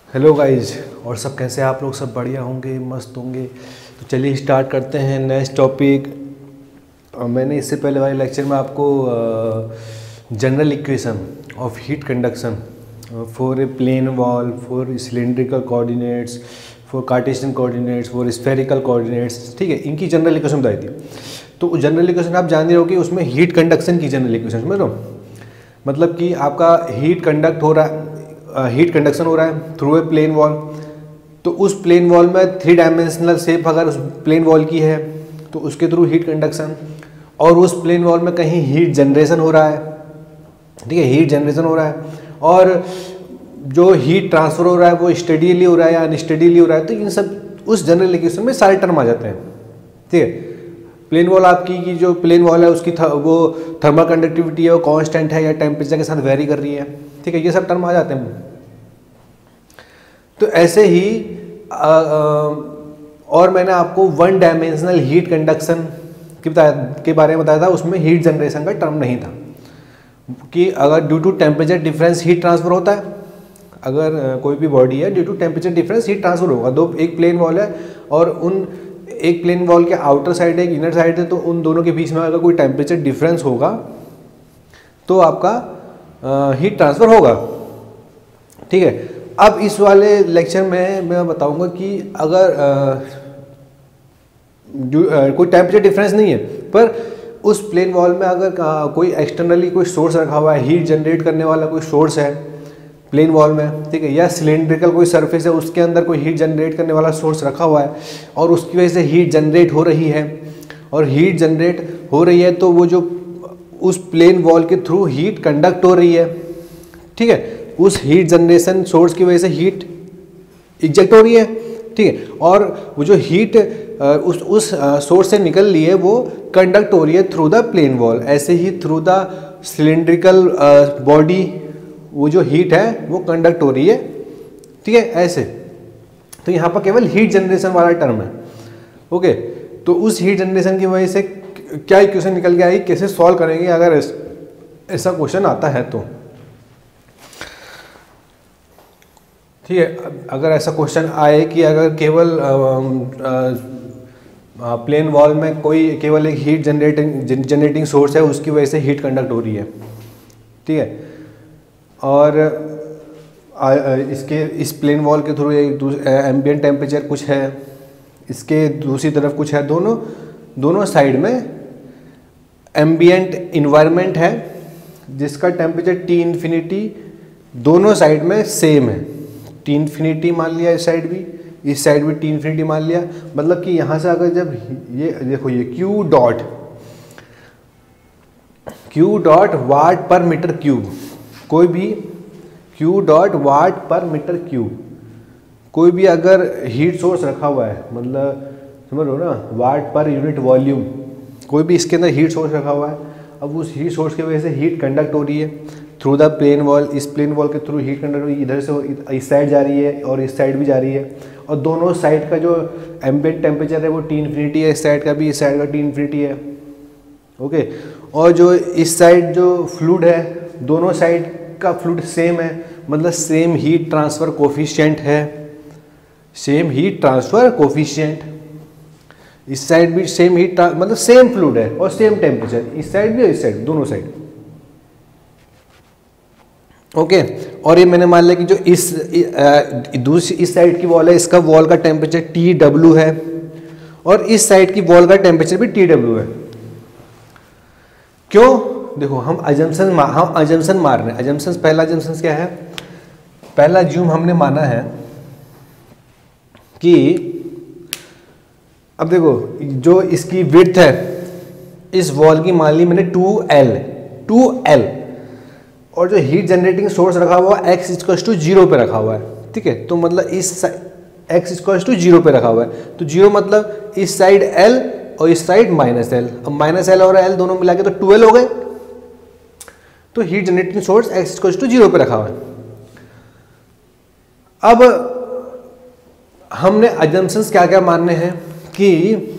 Hello guys, और सब कैसे हैं आप लोग? सब बढ़िया होंगे, मस्त होंगे। तो चलिए स्टार्ट करते हैं नेक्स्ट टॉपिक। मैंने इससे पहले वाले लेक्चर में आपको general equation of heat conduction for a plane wall, for cylindrical coordinates, for Cartesian coordinates, for spherical coordinates, ठीक है, इनकी जनरल इक्वेशन बताई थी। तो जनरल इक्वेशन आप जान रहे हो कि उसमें हीट कंडक्शन की जनरल इक्वेशन, समझ लो, मतलब कि आपका हीट कंडक्ट हो रहा है, हीट कंडक्शन हो रहा है थ्रू ए प्लेन वॉल। तो उस प्लेन वॉल में 3 डायमेंशनल शेप अगर उस प्लेन वॉल की है तो उसके थ्रू हीट कंडक्शन, और उस प्लेन वॉल में कहीं हीट जनरेशन हो रहा है, ठीक है, हीट जनरेशन हो रहा है, और जो हीट ट्रांसफर हो रहा है वो स्टडीली हो रहा है या अनस्टडीली हो रहा है। तो इन सब उस जनरल इक्वेशन में सारे टर्म आ जाते हैं, ठीक है। प्लेन वॉल आपकी की जो प्लेन वॉल है उसकी वो थर्मल कंडक्टिविटी है, वो कांस्टेंट है या टेम्परेचर के साथ वेरी कर रही है, ठीक है, ये सब टर्म आ जाते हैं। तो ऐसे ही और मैंने आपको 1 डायमेंशनल हीट कंडक्शन के बारे में बताया था, उसमें हीट जनरेशन का टर्म नहीं था कि अगर due to temperature difference heat transfer होता है, अगर कोई भी बॉडी है due to temperature difference heat transfer होगा। एक प्लेन वॉल है और एक प्लेन वॉल के आउटर साइड है, एक इनर साइड है, तो उन दोनों के बीच में अगर कोई टेम्परेचर डिफरेंस होगा तो आपका हीट ट्रांसफर होगा, ठीक है। अब इस वाले लेक्चर में मैं बताऊंगा कि अगर कोई टेम्परेचर डिफरेंस नहीं है पर उस प्लेन वॉल में अगर कोई एक्सटर्नली कोई सोर्स रखा हुआ है, हीट जनरेट करने वाला कोई सोर्स है प्लेन वॉल में, ठीक है, या सिलेंड्रिकल कोई सरफेस है उसके अंदर कोई हीट जनरेट करने वाला सोर्स रखा हुआ है और उसकी वजह से हीट जनरेट हो रही है, और हीट जनरेट हो रही है तो वो जो उस प्लेन वॉल के थ्रू हीट कंडक्ट हो रही है, ठीक है, उस हीट जनरेशन सोर्स की वजह से हीट इजेक्ट हो रही है, ठीक है, और वो जो हीट उस सोर्स से निकल रही है वो कंडक्ट हो रही है थ्रू द प्लेन वॉल। ऐसे ही थ्रू द सिलेंड्रिकल बॉडी वो जो हीट है वो कंडक्ट हो रही है, ठीक है, ऐसे। तो यहाँ पर केवल हीट जनरेशन वाला टर्म है, ओके। तो उस हीट जनरेशन की वजह से क्या इक्वेशन निकल के आई, कैसे सॉल्व करेंगे अगर ऐसा क्वेश्चन आता है तो, ठीक है। अगर ऐसा क्वेश्चन आए कि अगर केवल प्लेन वॉल में कोई केवल एक हीट जनरेटिंग सोर्स है उसकी वजह से हीट कंडक्ट हो रही है, ठीक है, और इस प्लेन वॉल के थ्रू एक एम्बिएंट टेम्परेचर कुछ है, इसके दूसरी तरफ कुछ है, दोनों साइड में एम्बिएंट इन्वायरमेंट है जिसका टेम्परेचर T इन्फिनिटी दोनों साइड में सेम है। T इन्फिनिटी मान लिया इस साइड भी, इस साइड भी T इन्फिनिटी मान लिया, मतलब कि यहाँ से अगर जब ये देखो ये Q डॉट वाट पर मीटर क्यूब, कोई भी Q डॉट वाट पर मीटर क्यूब, कोई भी अगर हीट सोर्स रखा हुआ है, मतलब समझ लो ना, वाट पर यूनिट वॉल्यूम, कोई भी इसके अंदर हीट सोर्स रखा हुआ है, अब उस हीट सोर्स की वजह से हीट कंडक्ट हो रही है थ्रू द प्लेन वॉल। इस प्लेन वॉल के थ्रू हीट कंडक्ट हो रही है, इधर से इस साइड जा रही है और इस साइड भी जा रही है, और दोनों साइड का जो एम्बिएंट टेम्परेचर है वो T इन्फिनिटी है, इस साइड का भी, इस साइड का T इन्फिनिटी है, ओके। और जो इस साइड जो फ्लूइड है, दोनों साइड का फ्लूइड सेम है, मतलब सेम हीट ट्रांसफर कोफिशिएंट है, सेम हीट ट्रांसफर कोफिशिएंट, इस साइड भी सेम हीट, मतलब सेम फ्लूइड है और सेम टेम्परेचर, इस साइड भी और इस साइड, दोनों साइड, ओके। और ये मैंने मान लिया कि जो इस साइड की वॉल है, इसका वॉल का टेम्परेचर TW है और इस साइड की वॉल का टेम्परेचर भी TW है। क्यों? देखो हम अजम्पशन मार रहे हैं। अजम्पशन, पहला अजम्पशन क्या है? पहला ज्यूम हमने माना है कि अब देखो जो इसकी विड्थ है इस वॉल की मान ली मैंने 2L, और जो हीट जनरेटिंग सोर्स रखा हुआ है x = 0 पे रखा हुआ है, ठीक है, तो मतलब इस x = 0 पे रखा हुआ है, तो 0 मतलब इस साइड L और इस साइड -L, अब -L और L दोनों मिला के तो 2L हो गए, तो हीट जनरेटिंग सोर्स x = 0 पे रखा हुआ है। अब हमने अजम्पशंस क्या क्या मानने हैं कि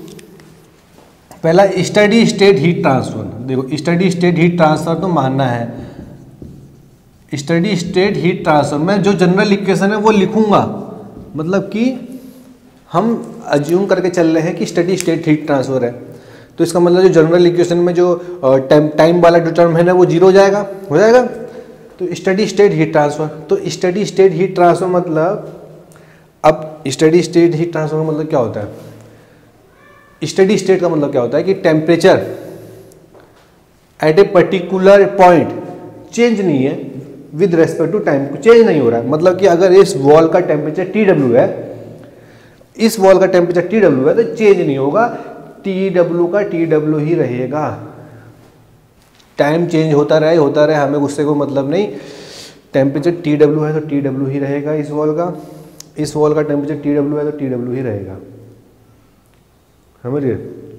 पहला स्टडी स्टेट हीट ट्रांसफर, देखो स्टडी स्टेट हीट ट्रांसफर तो मानना है, स्टडी स्टेट हीट ट्रांसफर, मैं जो जनरल इक्वेशन है वो लिखूंगा, मतलब कि हम अज्यूम करके चल रहे हैं कि स्टडी स्टेट हीट ट्रांसफर है, तो इसका मतलब जो जनरल इक्वेशन में जो टाइम वाला जो टर्म है ना वो जीरो हो जाएगा, तो स्टडी स्टेट हीट ट्रांसफर। तो स्टडी स्टेट हीट ट्रांसफर मतलब, अब स्टडी स्टेट हीट ट्रांसफर मतलब क्या होता है, स्टडी स्टेट का मतलब क्या होता है कि temperature at a particular point change नहीं है with respect to time, change नहीं हो रहा है। मतलब कि अगर इस वॉल का टेम्परेचर TW है, इस वॉल का टेम्परेचर TW है, तो चेंज नहीं होगा, TW का TW ही रहेगा। टाइम चेंज होता रहे, हमें उससे कोई मतलब नहीं। टेम्परेचर TW है तो TW ही रहेगा, इस वॉल का टेम्परेचर TW है तो TW ही रहेगा, समझिए।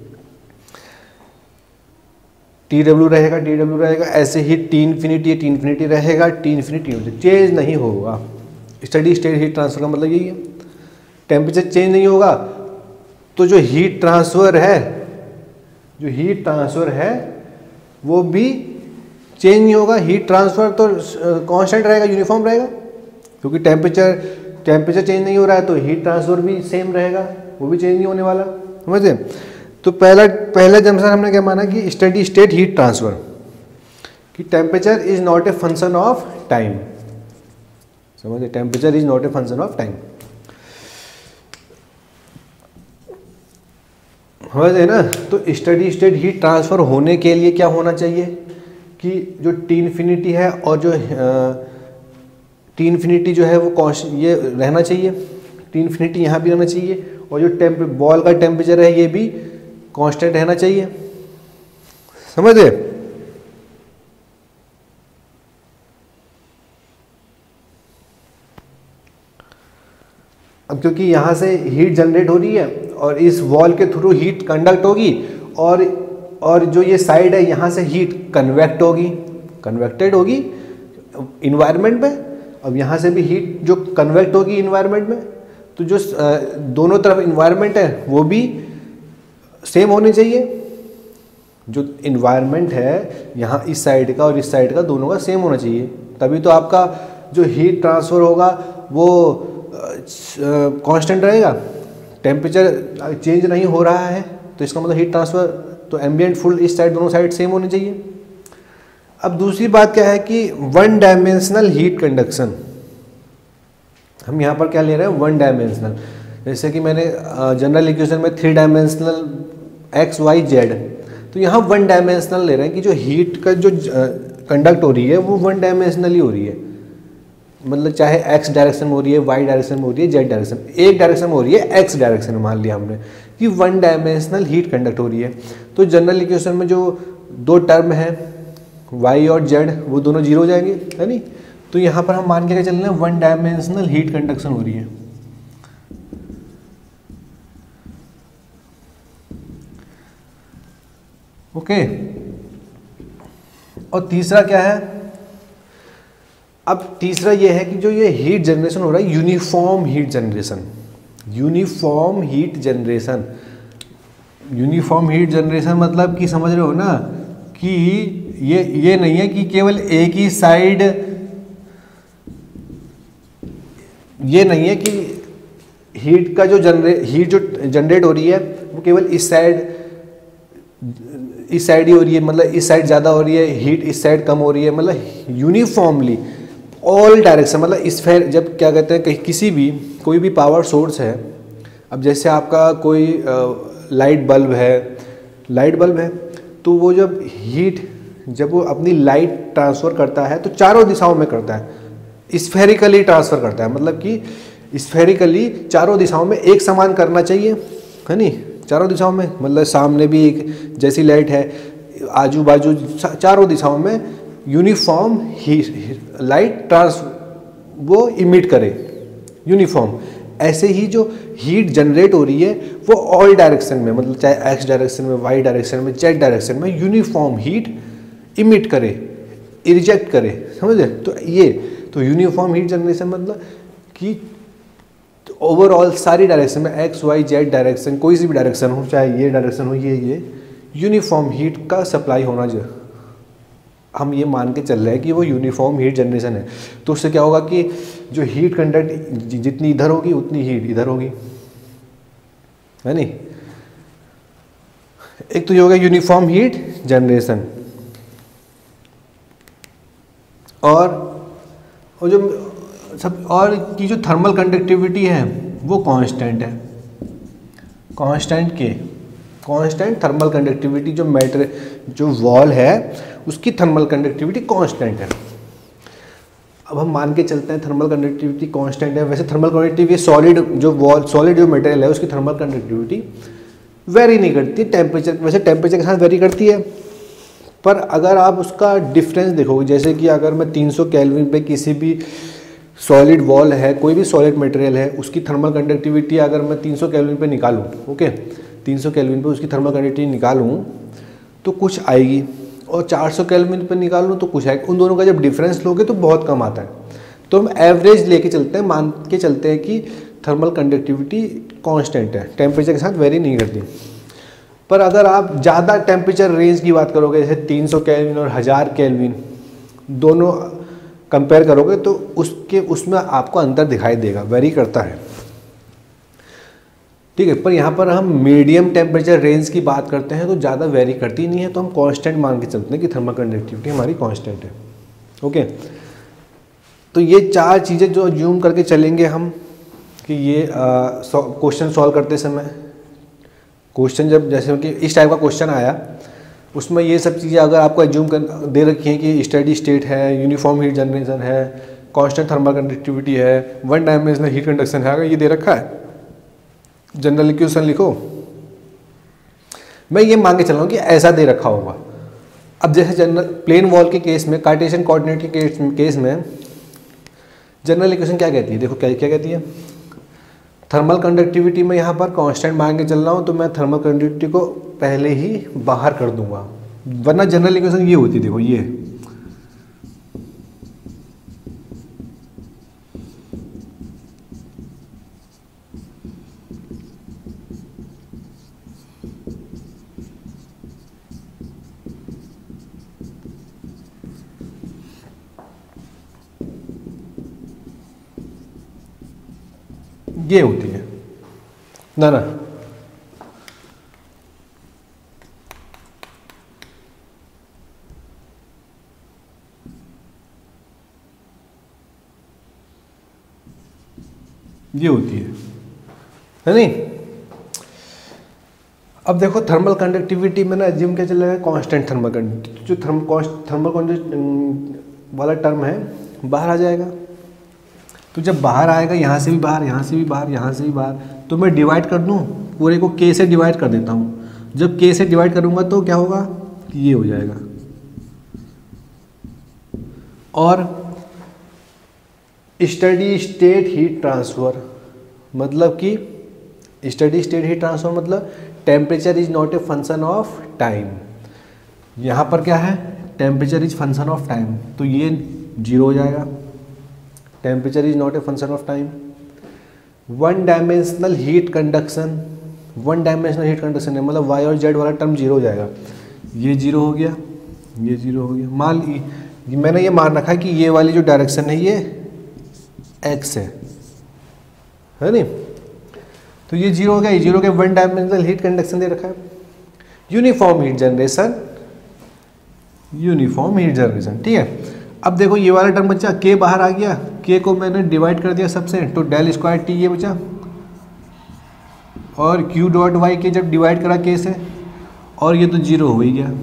TW रहेगा, ऐसे ही T इन्फिनिटी रहेगा, T इन्फिनिटी चेंज नहीं होगा। स्टडी स्टेट हीट ट्रांसफर का मतलब यही है, टेम्परेचर चेंज नहीं होगा, तो जो हीट ट्रांसफर है वो भी चेंज नहीं होगा। हीट ट्रांसफर तो कांस्टेंट रहेगा, यूनिफॉर्म रहेगा, क्योंकि टेम्परेचर चेंज नहीं हो रहा है, तो हीट ट्रांसफर भी सेम रहेगा, वो भी चेंज नहीं होने वाला, समझे। तो पहला जंक्शन हमने क्या माना कि स्टडी स्टेट हीट ट्रांसफर, कि temperature is not a function of time, समझे, temperature is not a function of time, समझे ना। तो स्टडी स्टेट हीट ट्रांसफर होने के लिए क्या होना चाहिए कि जो T इन्फिनिटी है और जो T इन्फिनिटी जो है वो ये रहना चाहिए, T इन्फिनिटी यहाँ भी रहना चाहिए, और जो बॉल का टेम्परेचर है ये भी कांस्टेंट रहना चाहिए, समझे। अब क्योंकि यहाँ से हीट जनरेट हो रही है और इस वॉल के थ्रू हीट कंडक्ट होगी, और जो ये साइड है यहाँ से हीट कन्वेक्टेड होगी इन्वायरमेंट में, अब यहाँ से भी हीट जो कन्वेक्ट होगी इन्वायरमेंट में, तो जो दोनों तरफ इन्वायरमेंट है वो भी सेम होने चाहिए। जो इन्वायरमेंट है यहाँ इस साइड का और इस साइड का दोनों का सेम होना चाहिए, तभी तो आपका जो हीट ट्रांसफ़र होगा वो कांस्टेंट रहेगा। टेम्परेचर चेंज नहीं हो रहा है तो इसका मतलब हीट ट्रांसफ़र, तो एम्बिएंट फुल इस साइड दोनों साइड सेम होनी चाहिए। अब दूसरी बात क्या है कि वन डायमेंशनल हीट कंडक्शन, हम यहाँ पर क्या ले रहे हैं, वन डायमेंशनल। जैसे कि मैंने जनरल इक्वेशन में 3 डायमेंशनल x y z, तो यहाँ वन डायमेंशनल ले रहे हैं कि जो हीट का जो कंडक्ट हो रही है वो वन डायमेंशनली हो रही है, मतलब चाहे x डायरेक्शन में हो रही है, y डायरेक्शन में हो रही है, z डायरेक्शन, एक डायरेक्शन में हो रही है, x डायरेक्शन में मान लिया हमने कि वन डायमेंशनल हीट कंडक्ट हो रही है। तो जनरल इक्वेशन में जो दो टर्म है y और z वो दोनों जीरो हो जाएंगे, है नहीं। तो यहाँ पर हम मान के चल रहे हैं वन डायमेंशनल हीट कंडक्शन हो रही है। ओके, और तीसरा क्या है, अब तीसरा ये है कि जो ये हीट जनरेशन हो रहा है uniform heat generation. Uniform heat generation मतलब कि समझ रहे हो ना कि ये नहीं है कि केवल एक ही साइड, ये नहीं है कि हीट का जो जनरेट हो रही है वो केवल इस साइड ही हो रही है, मतलब इस साइड ज़्यादा हो रही है हीट, इस साइड कम हो रही है, मतलब यूनिफॉर्मली ऑल डायरेक्शन। मतलब इस फेयर जब क्या कहते हैं किसी भी कोई भी पावर सोर्स है, अब जैसे आपका कोई लाइट बल्ब है तो वो जब वो अपनी लाइट ट्रांसफ़र करता है तो चारों दिशाओं में करता है, स्फेरिकली ट्रांसफ़र करता है, मतलब कि स्फेरिकली चारों दिशाओं में एक समान करना चाहिए, है नहीं, चारों दिशाओं में, मतलब सामने भी एक जैसी लाइट है, आजू बाजू चारों दिशाओं में यूनिफॉर्म लाइट वो इमिट करे यूनिफॉर्म। ऐसे ही जो हीट जनरेट हो रही है वो ऑल डायरेक्शन में, मतलब चाहे x डायरेक्शन में, y डायरेक्शन में, z डायरेक्शन में यूनिफॉर्म हीट इमिट करे, इरिजेक्ट करे, समझे। तो यूनिफॉर्म हीट जनरेशन मतलब कि ओवरऑल सारी डायरेक्शन में x y z डायरेक्शन, कोई सी भी डायरेक्शन हो, चाहे ये डायरेक्शन हो, ये यूनिफॉर्म हीट का सप्लाई होना चाहिए। हम ये मान के चल रहे हैं कि वो यूनिफॉर्म हीट जनरेशन है, तो उससे क्या होगा कि जो हीट कंडक्ट जितनी इधर होगी उतनी हीट इधर होगी, है नहीं। एक तो ये होगा यूनिफॉर्म हीट जनरेशन, और जो सब और की जो थर्मल कंडक्टिविटी है वो कांस्टेंट है, कांस्टेंट थर्मल कंडक्टिविटी, जो मैटर जो वॉल है उसकी थर्मल कंडक्टिविटी कांस्टेंट है। अब हम मान के चलते हैं थर्मल कंडक्टिविटी कांस्टेंट है। वैसे थर्मल कंडक्टिविटी सॉलिड जो वॉल सॉलिड जो मटेरियल है उसकी थर्मल कंडक्टिविटी वेरी नहीं करती टेम्परेचर, वैसे टेम्परेचर के साथ वेरी करती है, पर अगर आप उसका डिफरेंस देखोगे, जैसे कि अगर मैं 300 केल्विन पे किसी भी सॉलिड वॉल है, कोई भी सॉलिड मटेरियल है, उसकी थर्मल कंडक्टिविटी अगर मैं 300 केल्विन पे निकालूं, ओके 300 केल्विन पे उसकी थर्मल कंडक्टिविटी निकालूं तो कुछ आएगी, और 400 केल्विन पे निकालूं तो कुछ आएगा। उन दोनों का जब डिफरेंस लोगे तो बहुत कम आता है। तो हम एवरेज लेके चलते हैं, मान के चलते हैं कि थर्मल कंडक्टिविटी कांस्टेंट है, टेम्परेचर के साथ वेरी नहीं करती। पर अगर आप ज़्यादा टेम्परेचर रेंज की बात करोगे, जैसे 300 केल्विन और 1000 केल्विन दोनों कंपेयर करोगे, तो उसमें आपको अंतर दिखाई देगा, वेरी करता है, ठीक है। पर यहाँ पर हम मीडियम टेम्परेचर रेंज की बात करते हैं तो ज़्यादा वेरी करती नहीं है, तो हम कांस्टेंट मान के चलते हैं कि थर्मल कंडक्टिविटी हमारी कांस्टेंट है, ओके। तो ये 4 चीज़ें जो अज्यूम करके चलेंगे हम कि ये क्वेश्चन सॉल्व करते समय, क्वेश्चन जब जैसे कि इस टाइप का क्वेश्चन आया उसमें ये सब चीज़ें अगर आपको अज्यूम कर दे रखी हैं कि स्टेडी स्टेट है, यूनिफॉर्म हीट जनरेशन है, कांस्टेंट थर्मल कंडक्टिविटी है, वन डायमेंशनल हीट कंडक्शन है, अगर ये दे रखा है, जनरल इक्वेशन लिखो, मैं ये मान के चल रहा हूँ कि ऐसा दे रखा होगा। अब जैसे जनरल प्लेन वॉल के केस में, कार्टेशियन कोऑर्डिनेट के केस में जनरल इक्वेशन क्या कहती है, देखो क्या क्या कहती है, थर्मल कंडक्टिविटी में यहाँ पर कांस्टेंट मान के चल रहा हूँ तो मैं थर्मल कंडक्टिविटी को पहले ही बाहर कर दूंगा, वरना जनरल इक्वेशन ये होती है, देखो ये होती है ना ये होती है नहीं। अब देखो थर्मल कंडक्टिविटी में ना अज्यूम क्या चलेगा, कांस्टेंट थर्मल कंडक्टिविटी, जो थर्मल कंडक्टिविटी वाला टर्म है बाहर आ जाएगा। तो जब बाहर आएगा, यहाँ से भी बाहर, यहाँ से भी बाहर, यहाँ से भी बाहर, तो मैं डिवाइड कर दूँ, पूरे को k से डिवाइड कर देता हूँ। जब k से डिवाइड करूँगा तो क्या होगा, ये हो जाएगा। और स्टेडी स्टेट हीट ट्रांसफ़र मतलब कि स्टेडी स्टेट हीट ट्रांसफ़र मतलब temperature is not a function of time. यहाँ पर क्या है, temperature is function of time, तो ये 0 हो जाएगा। Temperature is not a function of time. One dimensional heat conduction है, मतलब y और z वाला टर्म 0 हो जाएगा। ये 0 हो गया, ये 0 हो गया। मान मैंने ये मान रखा है कि ये वाली जो डायरेक्शन है ये x है नहीं, तो ये 0 हो गया, ये 0 हो गया। वन डायमेंशनल हीट कंडक्शन दे रखा है। यूनिफॉर्म हीट जनरेशन, ठीक है। अब देखो ये वाला टर्म बचा, k बाहर आ गया, k को मैंने डिवाइड कर दिया सबसे, तो डेल स्क्वायर टी ये बचा, और q डॉट वाई के जब डिवाइड करा k से, और ये तो 0 हो ही गया,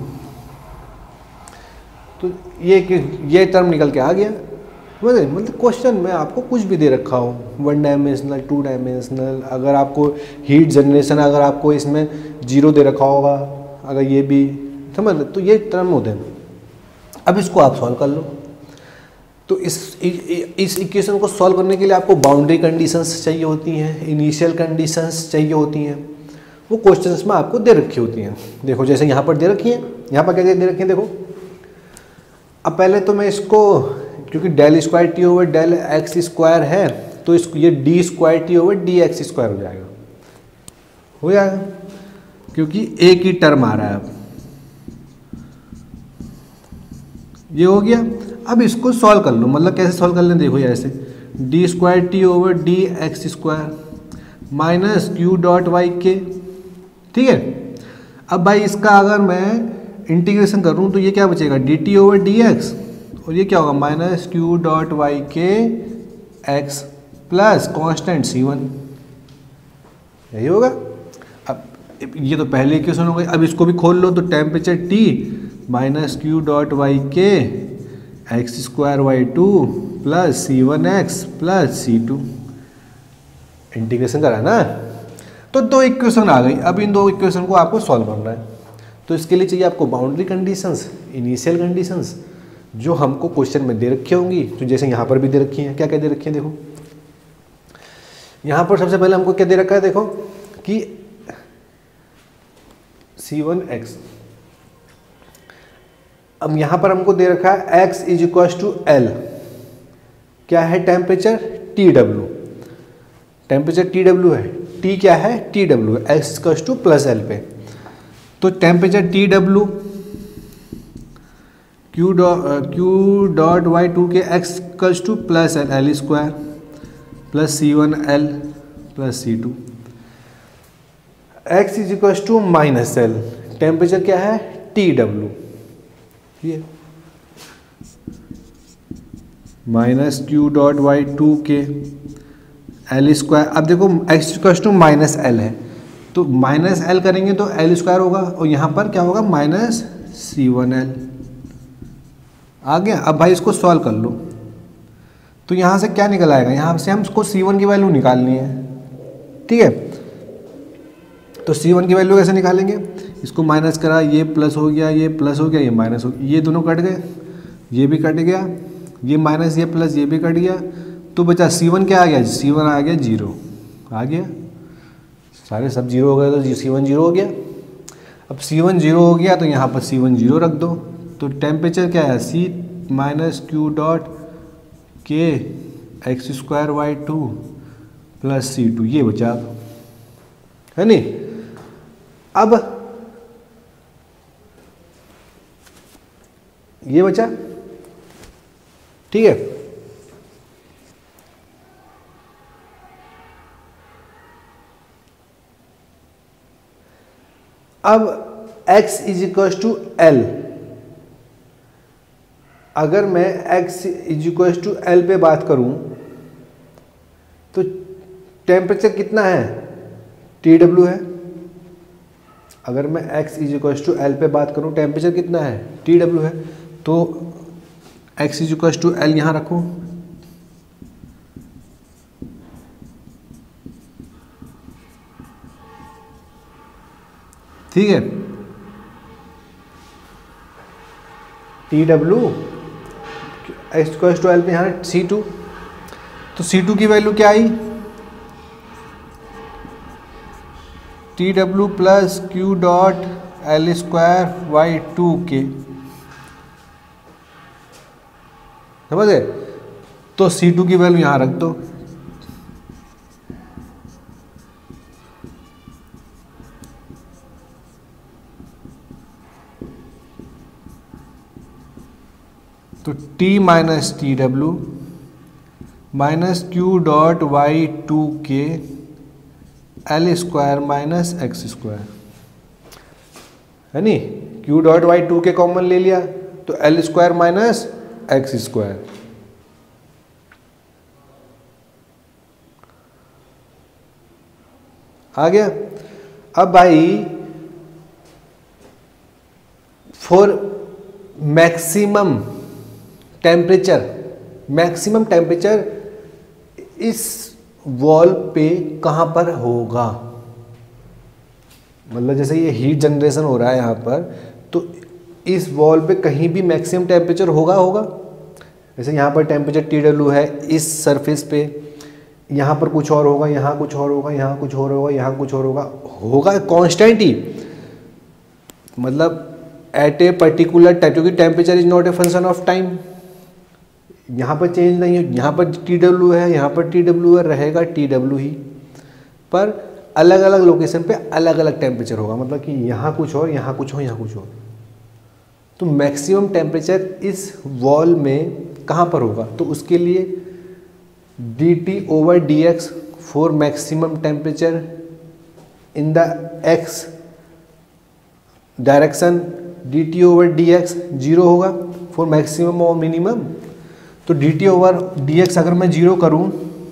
तो ये टर्म निकल के आ गया। मतलब क्वेश्चन में आपको कुछ भी दे रखा हो, 1 डायमेंशनल 2 डायमेंशनल, अगर आपको हीट जनरेशन अगर आपको इसमें 0 दे रखा होगा, अगर ये भी समझ, तो ये टर्म होते हैं। अब इसको आप सॉल्व कर लो। तो इस इक्वेशन को सॉल्व करने के लिए आपको बाउंड्री कंडीशंस चाहिए होती हैं, इनिशियल कंडीशंस चाहिए होती हैं, वो क्वेश्चंस में आपको दे रखी होती हैं। देखो जैसे यहाँ पर दे रखी हैं, यहाँ पर क्या दे रखी हैं, देखो। अब पहले तो मैं इसको, क्योंकि del square T over del x square है, तो इसको ये d square T over d x square हो जाएगा, क्योंकि एक ही टर्म आ रहा है। अब ये हो गया। अब इसको सॉल्व कर लो, मतलब कैसे सॉल्व कर लें देखो, ये ऐसे d square T over d x square minus Q dot Y k, ठीक है। अब भाई इसका अगर मैं इंटीग्रेशन करूँ तो ये क्या बचेगा, d T over d x, और ये क्या होगा minus Q dot Y k x plus constant C1, यही होगा। अब ये तो पहले इक्वेशन हो गई, अब इसको भी खोल लो तो temperature T minus Q dot Y k x square Y two plus C1x plus C2, integration करा ना, तो दो इक्वेशन आ गई। अब इन दो इक्वेशन को आपको सॉल्व करना है, तो इसके लिए चाहिए आपको बाउंड्री कंडीशंस, इनिशियल कंडीशंस जो हमको क्वेश्चन में दे रखी होंगी, तो जैसे यहाँ पर भी दे रखी हैं। क्या क्या दे रखी हैं देखो, यहाँ पर सबसे पहले हमको क्या दे रखा है देखो कि C1x, अब यहाँ पर हमको दे रखा है x is equal to L, क्या है टेम्परेचर TW, टेम्परेचर TW है, T क्या है TW है, x equal to plus L पे, तो temperature TW q dot y two k x equals to plus L square plus C1L plus C2, x is equal to minus L, temperature क्या है TW, ये minus Q dot y two k L square. अब देखो x equal to minus L है, तो minus L करेंगे तो L square होगा, और यहाँ पर क्या होगा माइनस C1L आ गया। अब भाई इसको सॉल्व कर लो, तो यहाँ से क्या निकल आएगा, यहाँ से हमको C1 की वैल्यू निकालनी है, ठीक है। तो C1 की वैल्यू कैसे निकालेंगे, इसको माइनस करा, ये प्लस हो गया, ये प्लस हो गया, ये माइनस हो गया, ये दोनों कट गए, ये भी कट गया, ये माइनस ये प्लस ये भी कट गया, तो बचा C1 क्या आ गया, C1 आ गया 0 आ गया, सारे सब 0 हो गए तो C1 0 हो गया। अब C1 0 हो गया तो यहाँ पर C1 0 रख दो, तो टेम्परेचर क्या है C minus Q dot k x square Y two plus C2, ये बचा है नहीं। अब ये बचा, ठीक है। अब x is equal to L, अगर मैं x is equal to L पे बात करूं तो टेम्परेचर कितना है TW है। अगर मैं x is equal to L पे बात करूं टेम्परेचर कितना है TW है, तो x is equal to L यहाँ रखूं, ठीक है। TW x equal to L पे यहाँ C2, तो C2 की वैल्यू क्या आई TW plus Q dot L square Y two k, समझ गए। तो C2 की वैल्यू यहाँ रख दो, तो T minus TW minus Q dot y two k L square minus x square, है नी, q dot y two k common ले लिया तो L square minus x square, आ गया। अब भाई फॉर मैक्सिमम टेम्परेचर इस वॉल पे कहाँ पर होगा, मतलब जैसे ये हीट जनरेशन हो रहा है यहाँ पर, तो इस वॉल पे कहीं भी मैक्सिमम टेम्परेचर होगा। जैसे यहाँ पर टेम्परेचर TW है इस सरफेस पे, यहाँ पर कुछ और होगा, यहाँ कुछ और होगा, यहाँ कुछ और होगा, यहाँ कुछ और होगा कांस्टेंट ही, मतलब एट ए पर्टिकुलर टाइम, क्योंकि temperature is not a function of time, यहाँ पर चेंज नहीं है, यहाँ पर TW है, यहाँ पर TW है, रहेगा TW ही, पर अलग अलग लोकेशन पे अलग अलग टेम्परेचर होगा, मतलब कि यहाँ कुछ और, यहाँ कुछ हो, यहाँ कुछ और, तो मैक्सिमम टेम्परेचर इस वॉल में कहाँ पर होगा, तो उसके लिए dt/dx for maximum temperature in the x direction, dt/dx 0 होगा फॉर मैक्सिमम और मिनिमम। तो dt/dx अगर मैं 0 करूं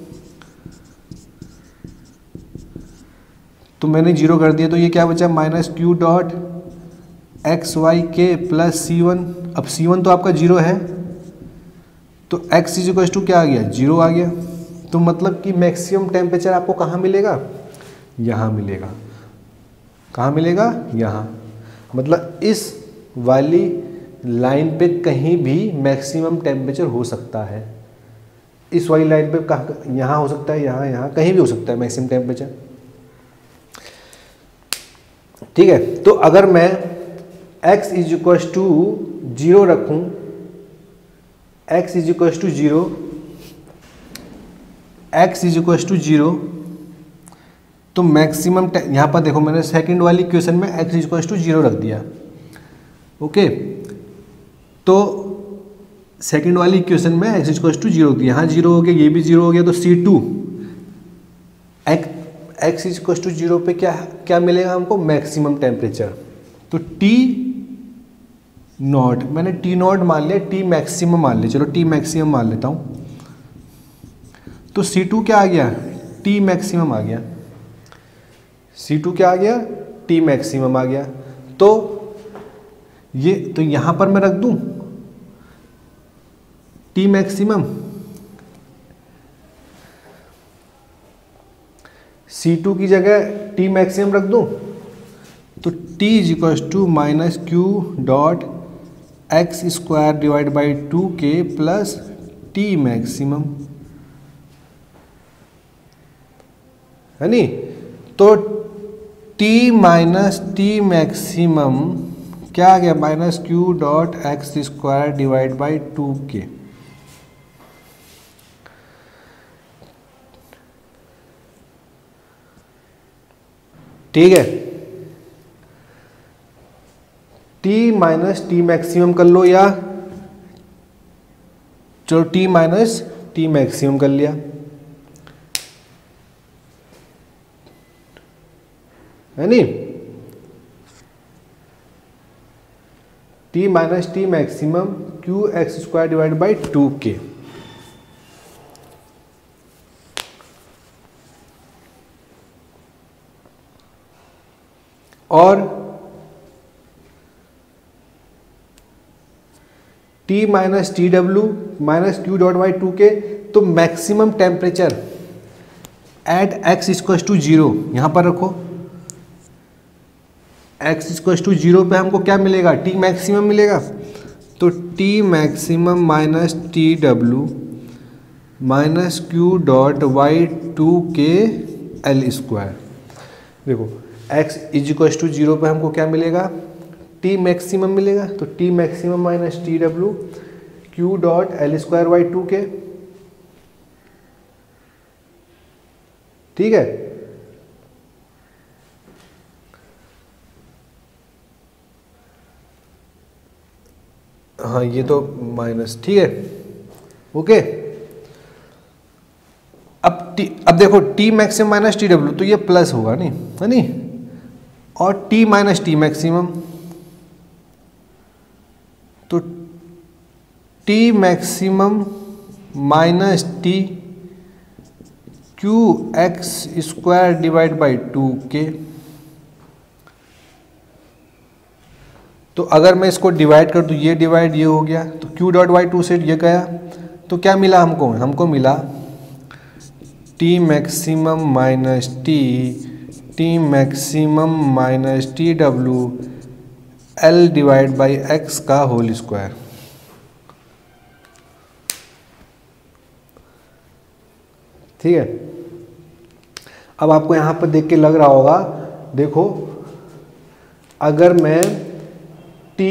तो मैंने 0 कर दिया, तो ये क्या बचा -q dot x y k plus C1। अब C1 तो आपका 0 है, तो x इज इक्वल टू क्या आ गया, 0 आ गया। तो मतलब कि मैक्सिमम टेम्परेचर आपको कहाँ मिलेगा, यहाँ मिलेगा। कहाँ मिलेगा, यहाँ। मतलब इस वाली लाइन पे कहीं भी मैक्सिमम टेम्परेचर हो सकता है। इस वाली लाइन पे कहाँ, यहाँ हो सकता है, यहाँ कहीं भी हो सकता है मैक्सिमम टेम्परेचर। ठीक है, तो अगर मैं x इज इक्वल टू 0 रखूँ, x is equal to 0, x is equal to 0, तो मैक्सिमम यहाँ पर देखो मैंने सेकंड वाली इक्वेशन में x इज इक्वल टू 0 रख दिया। ओके, तो सेकंड वाली इक्वेशन में x इज इक्वल टू 0 दिया, यहाँ 0 हो गया, ये भी 0 हो गया, तो C2 x is equal to 0 पे क्या मिलेगा हमको, मैक्सिमम टेम्परेचर। तो T नॉट, मैंने T नॉट मान लिया, T मैक्सिमम मान लिया, चलो T मैक्सिमम मान लेता हूँ। तो C2 क्या आ गया, T मैक्सिमम आ गया। C2 क्या आ गया, T मैक्सिमम आ गया। तो ये तो यहाँ पर मैं रख दूँ T मैक्सिमम, C2 की जगह T मैक्सिमम रख दूँ, तो T is equal to -q dot x square divide by 2k plus T maximum, है नी। तो T माइनस T मैक्सिमम क्या आ गया, -q dot x square divide by 2k। ठीक है, T माइनस T मैक्सिमम कर लो, या चलो T माइनस T मैक्सिमम कर लिया, है नी। T minus T maximum q x square divide by 2k। और T minus T W minus Q dot by 2k। तो maximum temperature at x equal to 0 यहाँ पर रखो, x इक्वल टू 0 पे हमको क्या मिलेगा, T मैक्सिमम मिलेगा। तो T maximum minus T W minus Q dot y 2k L square. देखो x इज इक्वल टू 0 पे हमको क्या मिलेगा, T मैक्सिमम मिलेगा। तो T maximum minus T W Q dot L square by 2k। ठीक है, हाँ ये तो माइनस, ठीक है, ओके। अब देखो T maximum minus T W, तो ये प्लस होगा नहीं, है नहीं, और T माइनस टी मैक्सिमम, तो T maximum minus T q x square divide by 2k। तो अगर मैं इसको डिवाइड कर दूँ, ये डिवाइड ये हो गया, तो q डॉट बाई 2 से ये गया, तो क्या मिला हमको, हमको मिला T maximum minus T maximum minus T W L divide by X का होल स्क्वायर। ठीक है, अब आपको यहाँ पर देख के लग रहा होगा, देखो अगर मैं T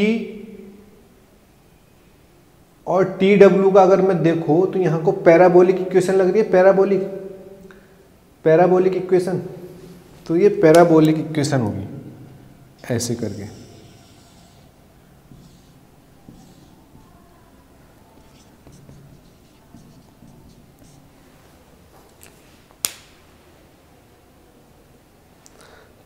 और टी डब्ल्यू का अगर मैं देखो, तो यहाँ को पैराबोलिक इक्वेशन लग रही है, पैराबोलिक इक्वेशन। तो ये पैराबोलिक इक्वेशन होगी ऐसे करके,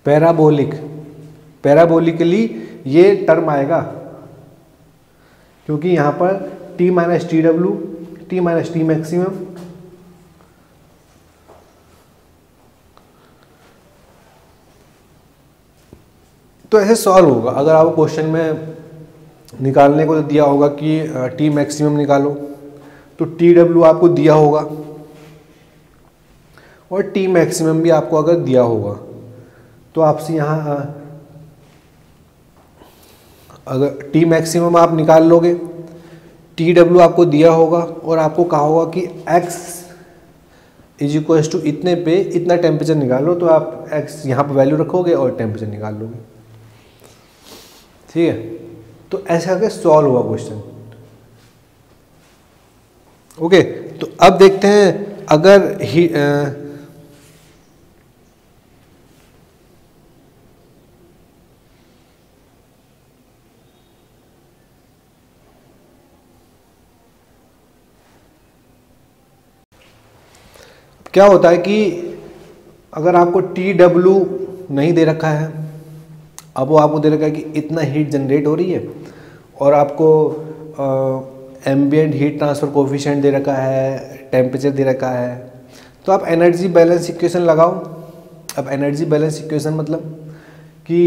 पैराबोलिकली ये टर्म आएगा, क्योंकि यहाँ पर T minus T W, T minus T maximum, तो ऐसे सॉल्व होगा। अगर आपको क्वेश्चन में निकालने को तो दिया होगा कि T मैक्सिमम निकालो, तो टी डब्ल्यू आपको दिया होगा और T मैक्सिमम भी आपको अगर दिया होगा तो आपसे यहाँ अगर T मैक्सिमम आप निकाल लोगे, टी डब्ल्यू आपको दिया होगा और आपको कहा होगा कि x इज इक्वल टू इतने पे इतना टेम्परेचर निकालो, तो आप x यहाँ पर वैल्यू रखोगे और टेम्परेचर निकाल लोगे। ठीक है, तो ऐसे करके सॉल्व हुआ क्वेश्चन। ओके, तो अब देखते हैं अगर क्या होता है कि अगर आपको टी डब्ल्यू नहीं दे रखा है, अब वो आपको दे रखा है कि इतना हीट जनरेट हो रही है और आपको एम्बिएंट हीट ट्रांसफ़र कोफिशिएंट दे रखा है, टेम्परेचर दे रखा है, तो आप एनर्जी बैलेंस इक्वेशन लगाओ। अब एनर्जी बैलेंस इक्वेशन मतलब कि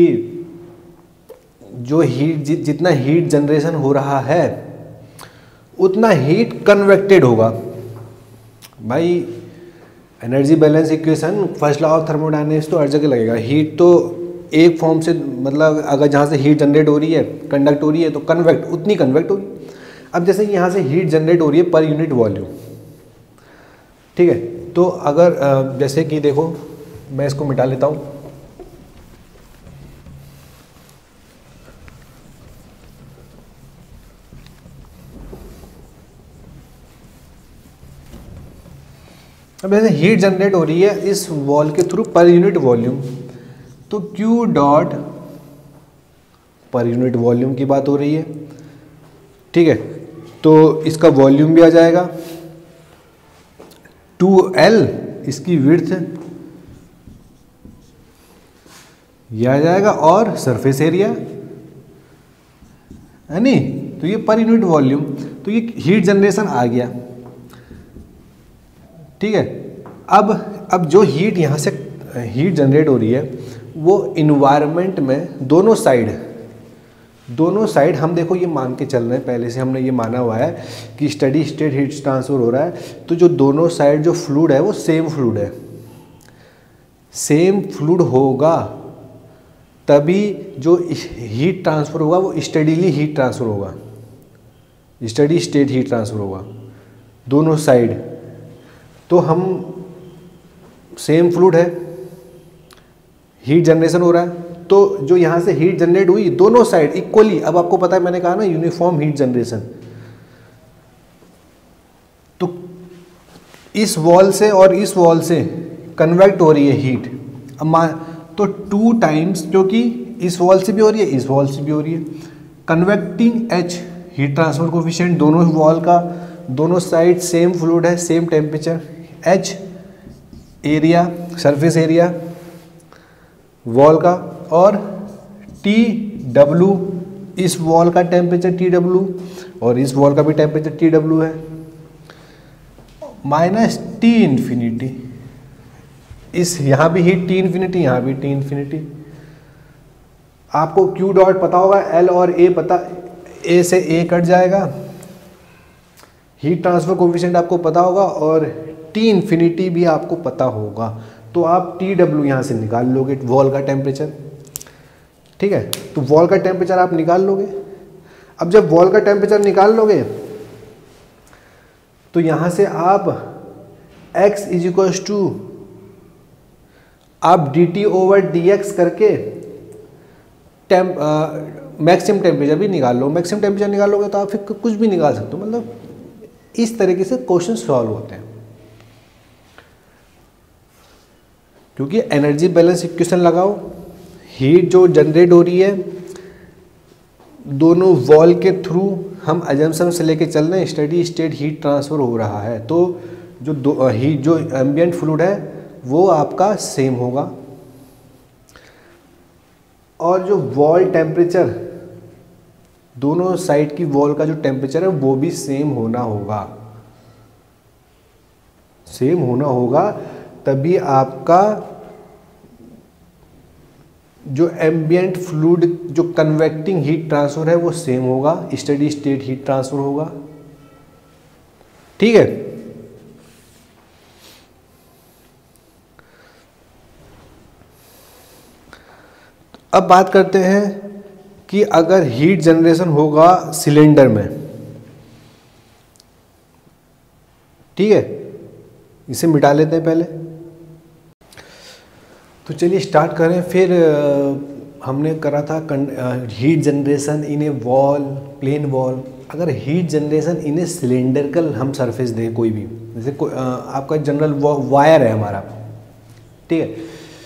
जो हीट जितना हीट जनरेशन हो रहा है उतना हीट कन्वेक्टेड होगा। भाई energy balance equation first law of thermodynamics तो हर जगह लगेगा। हीट तो एक फॉर्म से, मतलब अगर जहाँ से हीट जनरेट हो रही है, कंडक्ट हो रही है, तो कन्वेक्ट उतनी कन्वेक्ट होगी। अब जैसे यहाँ से हीट जनरेट हो रही है पर यूनिट वॉल्यूम, ठीक है, तो अगर जैसे कि देखो मैं इसको मिटा लेता हूँ। अब जैसे हीट जनरेट हो रही है इस वॉल के थ्रू पर यूनिट वॉल्यूम, तो Q dot per unit volume की बात हो रही है। ठीक है, तो इसका वॉल्यूम भी आ जाएगा 2L, इसकी विड्थ ये आ जाएगा, और सरफेस एरिया है नहीं, तो ये पर यूनिट वॉल्यूम, तो ये हीट जनरेशन आ गया। ठीक है, अब जो हीट यहाँ से हीट जनरेट हो रही है वो इन्वायरमेंट में दोनों साइड हम देखो ये मान के चल रहे हैं, पहले से हमने ये माना हुआ है कि स्टेडी स्टेट हीट ट्रांसफर हो रहा है, तो जो दोनों साइड जो फ्लूइड है वो सेम फ्लूइड है, सेम फ्लूइड होगा तभी जो हीट ट्रांसफ़र होगा वो स्टेडीली हीट ट्रांसफ़र होगा, स्टेडी स्टेट हीट ट्रांसफ़र होगा दोनों साइड। तो हम सेम फ्लूइड है, हीट जनरेशन हो रहा है, तो जो यहाँ से हीट जनरेट हुई दोनों साइड इक्वली, अब आपको पता है मैंने कहा ना यूनिफॉर्म हीट जनरेशन, तो इस वॉल से और इस वॉल से कन्वेक्ट हो रही है हीट। अब तो 2 टाइम्स, क्योंकि इस वॉल से भी हो रही है इस वॉल से भी हो रही है, convecting H heat transfer coefficient दोनों वॉल का, दोनों साइड सेम फ्लूइड है, same temperature, H area surface area wall का, और TW इस वॉल का टेम्परेचर TW और इस वॉल का भी टेम्परेचर TW है, माइनस T इन्फिनिटी, इस यहाँ भी हीट T इन्फिनिटी, यहाँ भी T इन्फिनिटी। आपको Q डॉट पता होगा, L और A पता, A से A कट जाएगा, हीट ट्रांसफर कोफिशिएंट आपको पता होगा और T इन्फिनिटी भी आपको पता होगा, तो आप TW यहाँ से निकाल लोगे वॉल का टेम्परेचर। ठीक है, तो वॉल का टेम्परेचर आप निकाल लोगे। अब जब वॉल का टेम्परेचर निकाल लोगे तो यहाँ से आप x इज इक्वल टू आप dt ओवर dx करके मैक्सिमम टेम्परेचर भी निकाल लो। मैक्सिमम टेम्परेचर निकालोगे तो आप फिर कुछ भी निकाल सकते हो, मतलब इस तरीके से क्वेश्चन सॉल्व होते हैं। क्योंकि एनर्जी बैलेंस इक्वेशन लगाओ, हीट जो जनरेट हो रही है दोनों वॉल के थ्रू हम अजम्पशन से लेके चल रहे हैं स्टेडी स्टेट हीट ट्रांसफ़र हो रहा है, तो जो हीट जो एम्बिएंट फ्लूइड है वो आपका सेम होगा। और जो वॉल टेम्परेचर, दोनों साइड की वॉल का जो टेम्परेचर है वो भी सेम होना होगा, सेम होना होगा, तभी आपका जो एम्बिएंट फ्लूइड जो कन्वेक्टिंग हीट ट्रांसफर है वो सेम होगा, स्टेडी स्टेट हीट ट्रांसफर होगा। ठीक है, अब बात करते हैं कि अगर हीट जनरेशन होगा सिलेंडर में, ठीक है, इसे मिटा लेते हैं पहले। तो चलिए स्टार्ट करें। फिर हमने करा था heat generation in a wall, plane wall. अगर heat generation in a cylindrical हम सरफेस दें कोई भी, जैसे आपका जनरल वायर है हमारा, ठीक है,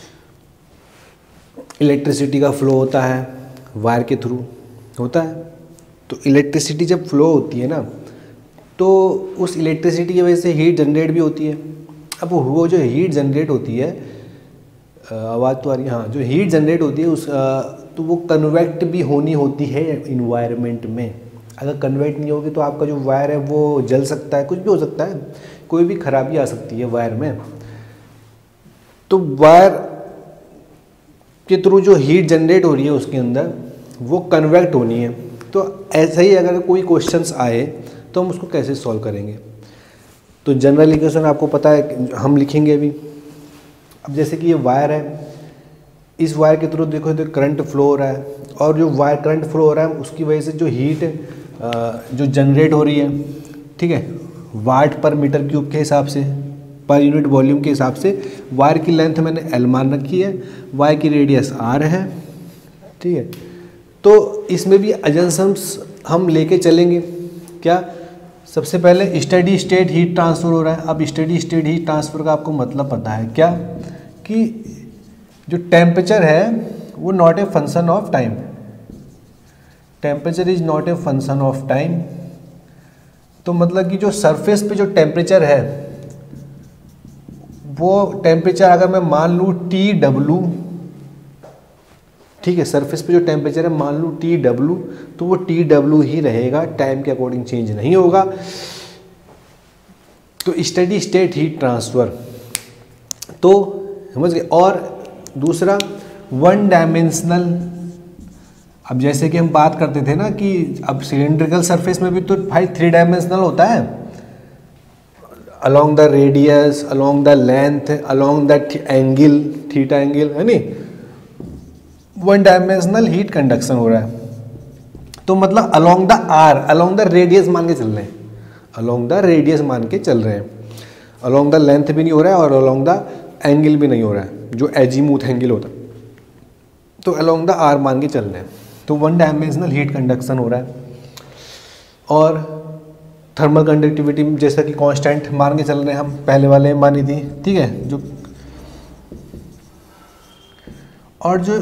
इलेक्ट्रिसिटी का फ्लो होता है वायर के थ्रू होता है। तो इलेक्ट्रिसिटी जब फ्लो होती है ना, तो उस इलेक्ट्रिसिटी की वजह से हीट जनरेट भी होती है। अब वो जो हीट जनरेट होती है, आवाज़ तो आ रही है, हाँ, जो हीट जनरेट होती है तो वो कन्वेक्ट भी होनी होती है इन्वायरमेंट में। अगर कन्वेक्ट नहीं होगी तो आपका जो वायर है वो जल सकता है, कुछ भी हो सकता है, कोई भी खराबी आ सकती है वायर में। तो वायर के थ्रू जो हीट जनरेट हो रही है उसके अंदर वो कन्वेक्ट होनी है। तो ऐसा ही अगर कोई क्वेश्चंस आए तो हम उसको कैसे सॉल्व करेंगे। तो जनरल इक्वेशन आपको पता है, हम लिखेंगे अभी। अब जैसे कि ये वायर है, इस वायर के थ्रू देखो तो करंट फ्लो हो रहा है, और जो वायर करंट फ्लो हो रहा है उसकी वजह से जो हीट जो जनरेट हो रही है, ठीक है, वाट पर मीटर क्यूब के हिसाब से, पर यूनिट वॉल्यूम के हिसाब से। वायर की लेंथ मैंने L मान रखी है, वायर की रेडियस R है, ठीक है। तो इसमें भी अजम्पशंस हम लेके चलेंगे। क्या, सबसे पहले स्टेडी स्टेट हीट ट्रांसफ़र हो रहा है। अब स्टेडी स्टेट हीट ट्रांसफ़र का आपको मतलब पता है क्या, कि जो टेम्परेचर है वो not a function of time, temperature is not a function of time. तो मतलब कि जो सरफेस पे जो टेम्परेचर है, वो टेम्परेचर अगर मैं मान लूँ TW, ठीक है, सरफेस पे जो टेम्परेचर है मान लूँ TW, तो वो TW ही रहेगा, टाइम के अकॉर्डिंग चेंज नहीं होगा। तो स्टेडी स्टेट हीट ट्रांसफ़र, तो समझ गए। और दूसरा वन डायमेंशनल, अब जैसे कि हम बात करते थे ना कि अब सिलेंड्रिकल सरफेस में भी तो भाई 3 डायमेंशनल होता है, along the radius, along the length, along that angle, theta angle, है नहीं, वन डायमेंशनल हीट कंडक्शन हो रहा है। तो मतलब along the R, along the radius मान के चल रहे हैं, along the radius मान के चल रहे हैं, along the length भी नहीं हो रहा है और along the angle भी नहीं हो रहा है, जो एजीमूथ एंगल होता है। तो along the R मान के चल रहे हैं, तो वन डायमेंशनल हीट कंडक्शन हो रहा है। और थर्मल कंडक्टिविटी जैसा कि कांस्टेंट मान के चल रहे हैं हम, पहले वाले मानी थी, ठीक है। जो और जो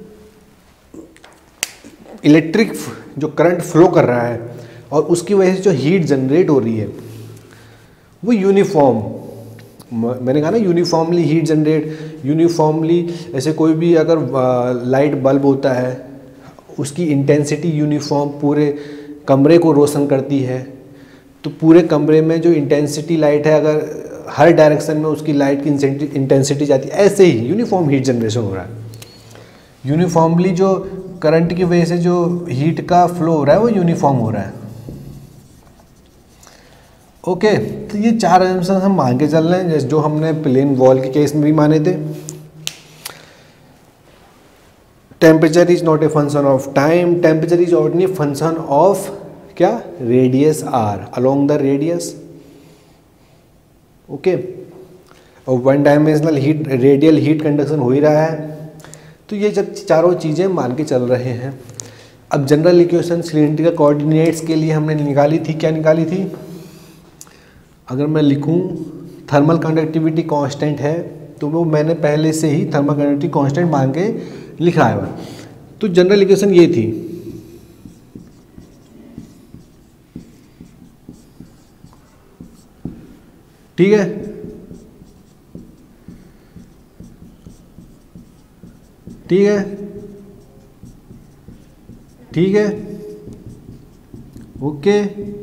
इलेक्ट्रिक जो करंट फ्लो कर रहा है और उसकी वजह से जो हीट जनरेट हो रही है वो यूनिफॉर्म, मैंने कहा ना यूनिफॉर्मली हीट जनरेट, यूनिफॉर्मली। ऐसे कोई भी अगर लाइट बल्ब होता है, उसकी इंटेंसिटी यूनिफॉर्म पूरे कमरे को रोशन करती है। तो पूरे कमरे में जो इंटेंसिटी लाइट है, अगर हर डायरेक्शन में उसकी लाइट की इंटेंसिटी जाती है, ऐसे ही यूनिफॉर्म हीट जनरेशन हो रहा है। यूनिफॉर्मली जो करंट की वजह से जो हीट का फ्लो हो रहा है वो यूनिफॉर्म हो रहा है। ओके, तो ये 4 एजम्पशन हम मान के चल रहे हैं, जैसे जो हमने प्लेन वॉल के केस में भी माने थे। Temperature is not a function of time, temperature is only function of क्या, radius R, along the radius. Okay, और one dimensional heat, radial heat conduction हो ही रहा है। तो ये जब चारों चीज़ें मान के चल रहे हैं। अब जनरल इक्वेशन सिलेंड्रिकल कोऑर्डिनेट्स के लिए हमने निकाली थी, क्या निकाली थी, अगर मैं लिखूं थर्मल कंडक्टिविटी कांस्टेंट है, तो वो मैंने पहले से ही थर्मल कंडक्टिविटी कांस्टेंट मान के लिखा है। तो जनरल इक्वेशन ये थी, ठीक है। ठीक है, ठीक है, ओके,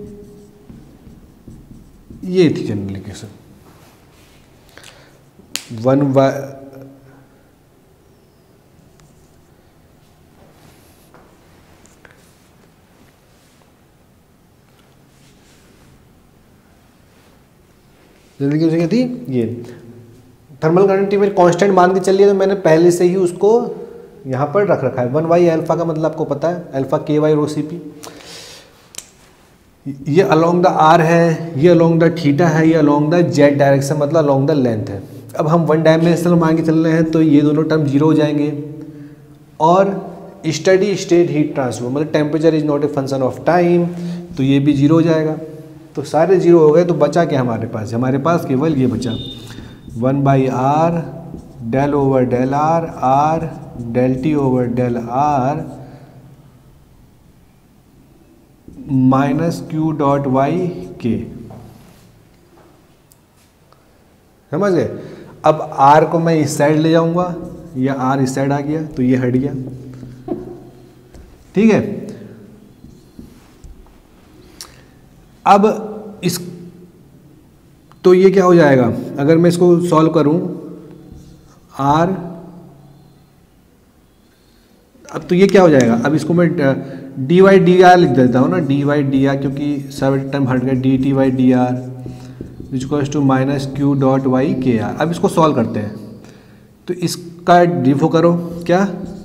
ये थी general equation. One by general equation क्या थी, ये थर्मल कंडक्टिविटी कांस्टेंट मान के चलिए, तो मैंने पहले से ही उसको यहाँ पर रख रखा है। 1 अल्फा का मतलब आपको पता है, alpha K by rho C P. ये अलोंग द आर है, ये अलोंग द थीटा है, ये अलोंग द जेड डायरेक्शन मतलब अलोंग द लेंथ है। अब हम वन डायमेंशनल मान के चल रहे हैं तो ये दोनों टर्म जीरो हो जाएंगे। और स्टडी स्टेट हीट ट्रांसफर मतलब temperature is not a function of time, तो ये भी जीरो हो जाएगा। तो सारे जीरो हो गए, तो बचा क्या हमारे पास? हमारे पास केवल ये बचा 1/r del over del R, R del T over del R minus Q dot Y K. समझ गए? अब r को मैं इस साइड ले जाऊंगा, या r इस साइड आ गया तो ये हट गया, ठीक है। अब इस तो ये क्या हो जाएगा अगर मैं इसको सॉल्व करूं, r, अब तो ये क्या हो जाएगा, अब इसको मैं डी वाई डी आर लिख देता हूँ ना, डी वाई डी आर, क्योंकि सब टर्म हट गया, D T by D R equals to minus Q dot Y K R. अब इसको सॉल्व करते हैं, तो इसका डिफो करो, क्या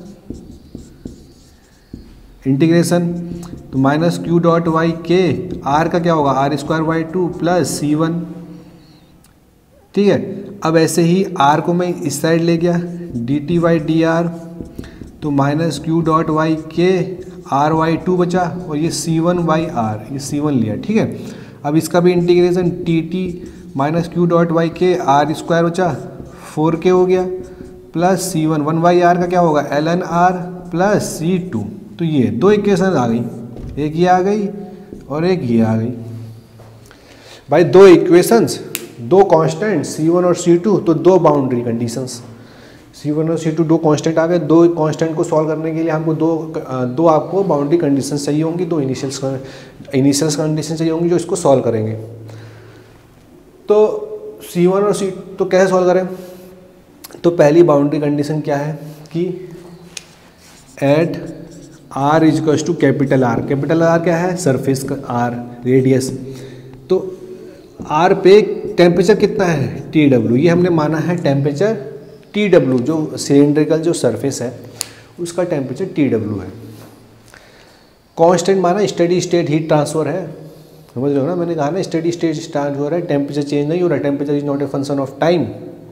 इंटीग्रेशन, तो minus Q dot Y K, R का क्या होगा, R square Y two plus C one, ठीक है। अब ऐसे ही आर को मैं इस साइड ले गया, D T by D R, तो minus Q dot Y K, R by two बचा, और ये सी वन बाई आर, ये सी वन लिया, ठीक है। अब इसका भी integration, T T minus Q dot Y K, R square बचा 4k हो गया, प्लस सी वन, 1/r का क्या होगा, L N R plus C two. तो ये दो इक्वेशन आ गई, एक ये आ गई और एक ये आ गई। भाई दो इक्वेशंस, दो कांस्टेंट C1 और C2, तो दो बाउंड्री कंडीशंस, C1 और C2 दो कांस्टेंट आ गए। दो कांस्टेंट को सॉल्व करने के लिए हमको दो आपको बाउंड्री कंडीशंस चाहिए होंगी, दो इनिशियल्स कंडीशन चाहिए होंगी जो इसको सॉल्व करेंगे। तो C1 और C2 तो कैसे सॉल्व करें? तो पहली बाउंड्री कंडीशन क्या है कि at R is to capital R, capital R क्या है, सरफेस का R, रेडियस। तो R पे टेम्परेचर कितना है, TW, ये हमने माना है टेम्परेचर TW, जो सिलेंड्रिकल जो सरफेस है उसका टेम्परेचर TW है। कांस्टेंट माना स्टडी स्टेट हीट ट्रांसफर है, समझ रहे हो ना, मैंने कहा ना स्टडी स्टेट स्टार्ट हो रहा है, टेम्परेचर चेंज नहीं हो रहा है, temperature is not a function of time.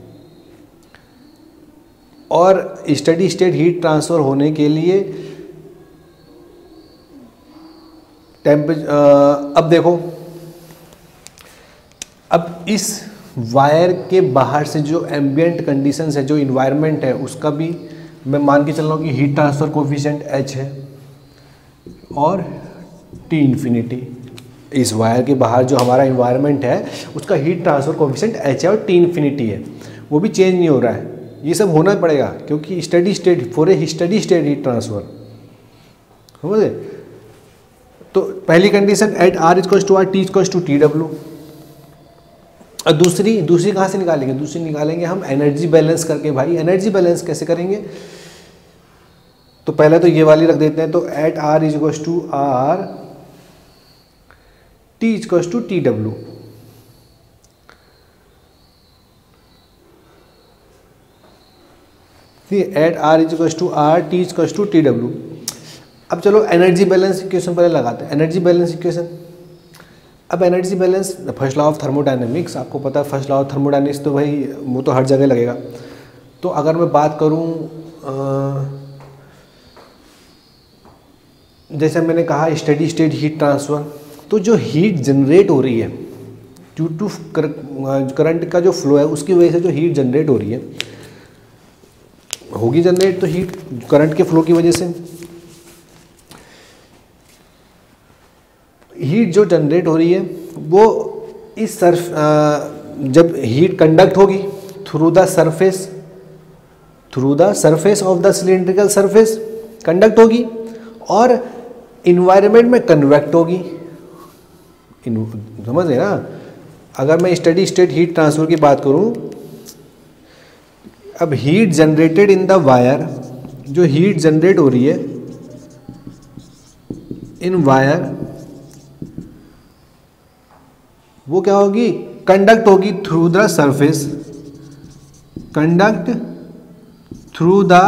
और स्टडी स्टेट हीट ट्रांसफर होने के लिए अब देखो, अब इस वायर के बाहर से जो एम्बियंट कंडीशंस है, जो इन्वायरमेंट है, उसका भी मैं मान के चल रहा हूँ कि हीट ट्रांसफर कोफिशिएंट H है और T इन्फिनिटी। इस वायर के बाहर जो हमारा इन्वायरमेंट है उसका हीट ट्रांसफर कोफिशिएंट H है और T इन्फिनिटी है, वो भी चेंज नहीं हो रहा है। ये सब होना पड़ेगा क्योंकि steady state for a steady state heat transfer, समझे। तो पहली condition at R equals to R, T equals to TW। और दूसरी कहाँ से निकालेंगे? दूसरी निकालेंगे हम एनर्जी बैलेंस करके। भाई एनर्जी बैलेंस कैसे करेंगे? तो पहले तो ये वाली रख देते हैं, तो at R equals to R, T equals to TW। At R equals to R, T equals to TW। अब चलो एनर्जी बैलेंस इक्वेशन पहले लगाते हैं। एनर्जी बैलेंस इक्वेशन, अब energy balance, first law of thermodynamics, आपको पता है फर्स्ट लॉ ऑफ थर्मोडायनेमिक्स, तो भाई वो तो हर जगह लगेगा। तो अगर मैं बात करूं, जैसे मैंने कहा स्टडी स्टेट हीट ट्रांसफर, तो जो हीट जनरेट हो रही है ड्यू टू करंट का जो फ्लो है उसकी वजह से जो हीट जनरेट हो रही है, होगी जनरेट तो हीट करंट के फ्लो की वजह से। हीट जो जनरेट हो रही है वो इस जब हीट कंडक्ट होगी through the surface of the cylindrical surface conduct होगी, और इन्वायरमेंट में कन्वेक्ट होगी, समझ गए ना। अगर मैं स्टेडी स्टेट हीट ट्रांसफर की बात करूं, अब heat generated in the wire, जो हीट जनरेट हो रही है इन वायर, वो क्या होगी, कंडक्ट होगी through the surface, conduct through the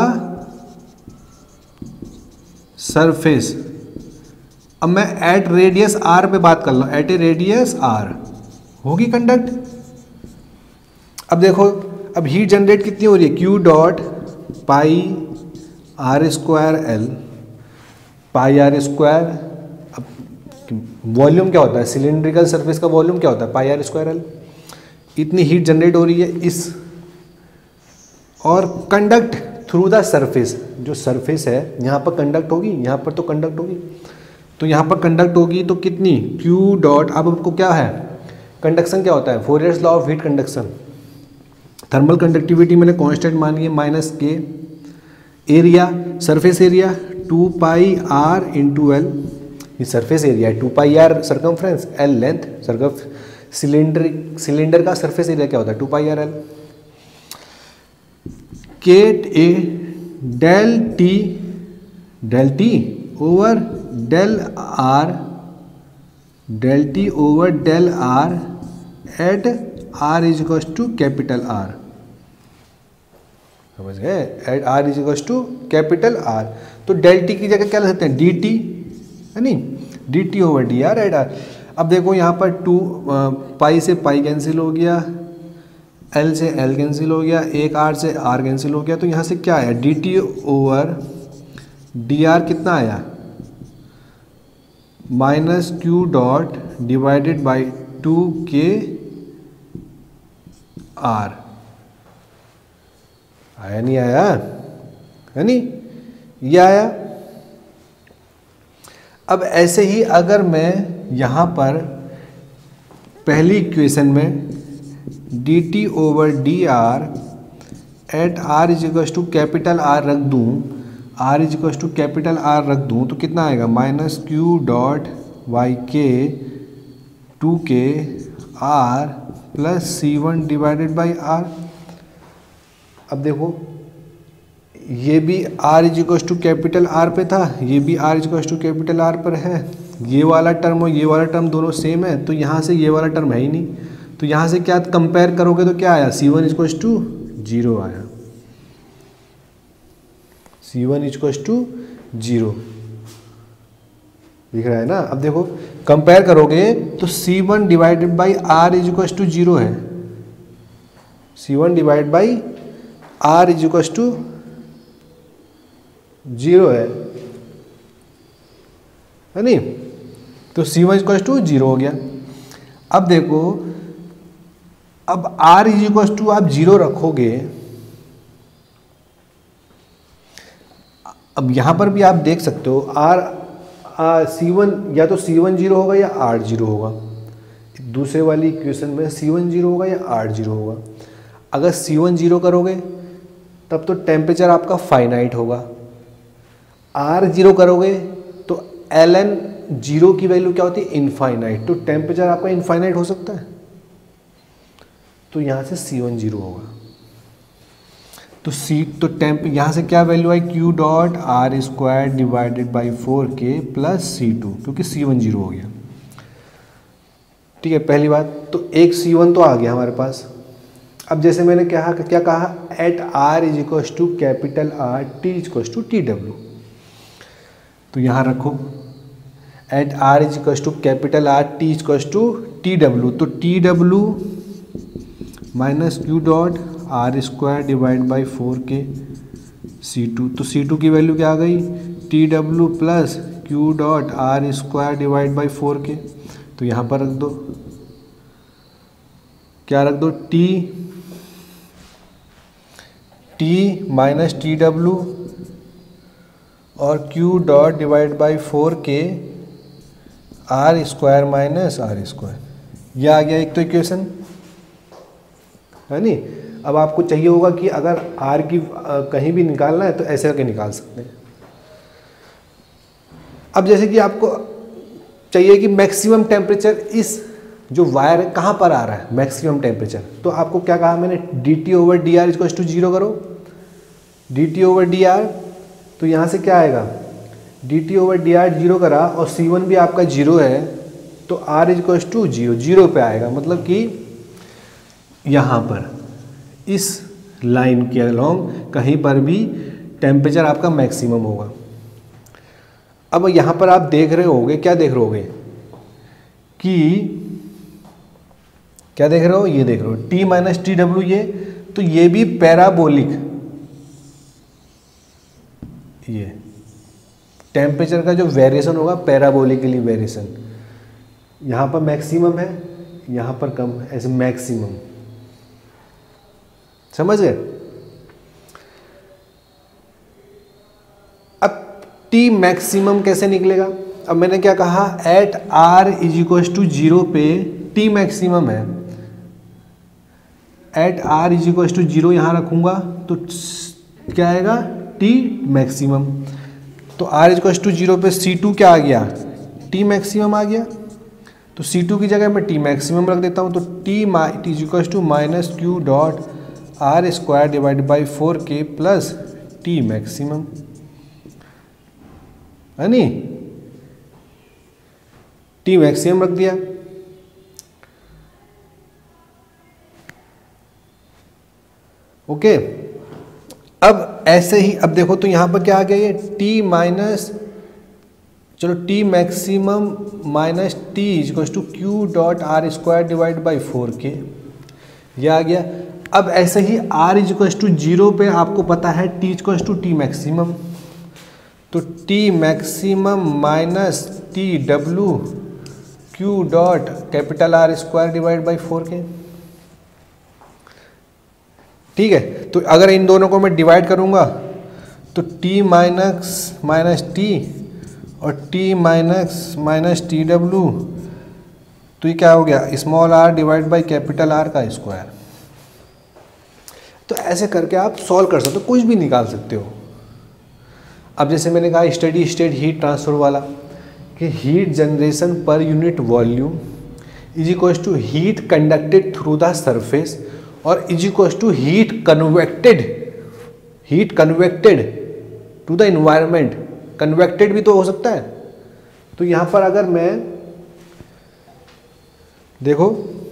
surface. अब मैं एट रेडियस आर पे बात कर लूँ, एट ए रेडियस आर होगी कंडक्ट। अब देखो, अब हीट जनरेट कितनी हो रही है, Q dot pi R square L, pi R square. अब वॉल्यूम क्या होता है, सिलेंड्रिकल सरफेस का वॉल्यूम क्या होता है, पाई आर स्क्वायर एल। इतनी हीट जनरेट हो रही है इस, और कंडक्ट थ्रू द सरफेस, जो सरफेस है यहाँ पर कंडक्ट होगी, यहाँ पर तो कंडक्ट होगी, तो यहाँ पर कंडक्ट होगी तो कितनी, क्यू डॉट। अब आपको क्या है, कंडक्शन क्या होता है, Fourier's law of heat conduction, thermal conductivity मैंने कांस्टेंट मानी है minus K, area surface area 2 pi R into L, ये सरफेस एरिया है, 2 pi R circumference, L length, cylinder का सरफेस एरिया क्या होता है, 2 पाई आर एल। केट A del T over del R at R is equals to capital R, समझ गए, at R is equals to capital R. तो del T की जगह क्या लिख सकते हैं, डी टी, है नहीं, D T over D R at R. अब देखो यहाँ पर 2 पाई से पाई कैंसिल हो गया, एल से एल कैंसिल हो गया, एक आर से आर कैंसिल हो गया, तो यहाँ से क्या आया, D T over D R कितना आया, minus Q dot divided by 2 K are. आया नहीं आया, है नहीं, ये आया। अब ऐसे ही अगर मैं यहाँ पर पहली इक्वेशन में D T over D R at R is equals to capital R रख दूँ, R is equals to capital R रख दूँ, तो कितना आएगा, minus Q dot Y K 2 K R plus C1 divided by R. अब देखो, ये भी R is equals to capital R पे था, ये भी R is equals to capital R पर है, ये वाला टर्म और ये वाला टर्म दोनों सेम है, तो यहाँ से ये वाला टर्म है ही नहीं, तो यहाँ से क्या कंपेयर करोगे तो क्या आया, C1 इज इक्वल्स टू 0 आया, C1 इज इक्वल्स टू 0 दिख रहा है ना। अब देखो कंपेयर करोगे तो C1 divided by R is equals to 0 है, C1 divide by R is equals to 0 है नहीं, तो C1 इज इक्वल्स टू 0 हो गया। अब देखो, अब R इज इक्वल्स टू आप 0 रखोगे, अब यहां पर भी आप देख सकते हो C1 या तो C1 0 होगा या R 0 होगा, दूसरे वाली इक्वेशन में C1 0 होगा या R 0 होगा। अगर C1 0 करोगे तब तो टेम्परेचर आपका फाइनाइट होगा, R 0 करोगे तो ln 0 की वैल्यू क्या होती है, इनफाइनाइट, तो टेम्परेचर आपका इनफाइनाइट हो सकता है, तो यहाँ से C1 0 होगा। तो यहाँ से क्या वैल्यू आई, Q dot R square divided by 4K plus C2, क्योंकि C1 0 हो गया। ठीक है, पहली बात तो एक C1 तो आ गया हमारे पास। अब जैसे मैंने क्या कहा, at R is equals to capital R T is equals to TW, तो यहाँ रखो at R is equals to capital R T is equals to TW, तो TW minus Q dot R square divide by 4K C2, तो C2 की value क्या आ गई, TW plus Q dot R square divide by 4K, तो यहाँ पर रख दो, क्या रख दो, T माइनस TW और Q dot divide by 4K R square minus R square, यह आ गया एक तो इक्वेशन, है नहीं। अब आपको चाहिए होगा कि अगर R की कहीं भी निकालना है तो ऐसे करके निकाल सकते हैं, अब जैसे कि आपको चाहिए कि मैक्सिमम टेम्परेचर इस जो वायर है कहाँ पर आ रहा है मैक्सिमम टेम्परेचर, तो आपको क्या कहा मैंने, dt/dr इक्वल्स टू 0 करो, dt/dr, तो यहाँ से क्या आएगा, dt/dr 0 करा और C1 भी आपका 0 है, तो r इक्वल्स टू 0, 0 पे आएगा, मतलब कि यहाँ पर इस लाइन के अलोंग कहीं पर भी टेम्परेचर आपका मैक्सिमम होगा। अब यहाँ पर आप देख रहे होगे, क्या देख रहे होगे कि क्या देख रहे हो, ये देख रहे हो T माइनस टी डब्ल्यू, ये तो ये भी पैराबोलिक, ये टेम्परेचर का जो वेरिएशन होगा पैराबोलिकली वेरिएशन, यहाँ पर मैक्सिमम है यहाँ पर कम है, ऐसे मैक्सिमम, समझ गए। अब T मैक्सिमम कैसे निकलेगा, अब मैंने क्या कहा, at R is equal to 0 पे T मैक्सिमम है, at R is equal to 0 यहाँ रखूँगा तो क्या आएगा, T मैक्सिमम, तो R इज इक्वल टू 0 पे C2 क्या आ गया, T मैक्सिमम आ गया, तो C2 की जगह मैं T मैक्सिमम रख देता हूँ, तो T is equal to minus Q dot R square divide by 4K plus T maximum, है नी, T मैक्सिमम रख दिया। ओके, अब ऐसे ही, अब देखो तो यहाँ पर क्या आ गया, ये T माइनस, चलो T maximum minus T equals to Q dot R square divide by 4K, ये आ गया। अब ऐसे ही R इक्वल्स टू 0 पे आपको पता है T equals to T maximum, तो T maximum minus T W Q dot capital R square divide by 4K, ठीक है। तो अगर इन दोनों को मैं डिवाइड करूंगा तो T माइनस T और T माइनस टी डब्ल्यू, तो ये क्या हो गया, small r divide by capital R का स्क्वायर। तो ऐसे करके आप सॉल्व कर सकते हो, कुछ भी निकाल सकते हो। अब जैसे मैंने कहा स्टेडी स्टेट हीट ट्रांसफर वाला, कि heat generation per unit volume is equals to heat conducted through the surface और is equals to heat convected to the environment, convected भी तो हो सकता है। तो यहाँ पर अगर मैं देखो,